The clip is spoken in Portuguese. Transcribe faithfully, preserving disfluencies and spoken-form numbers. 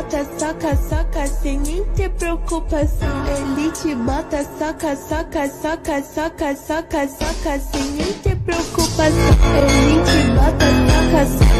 bota, soca, soca, sem nem ter preocupação. Ele te bota, soca, soca, soca, soca, soca, soca, sem nem ter preocupação. Ele te bota, soca, soca.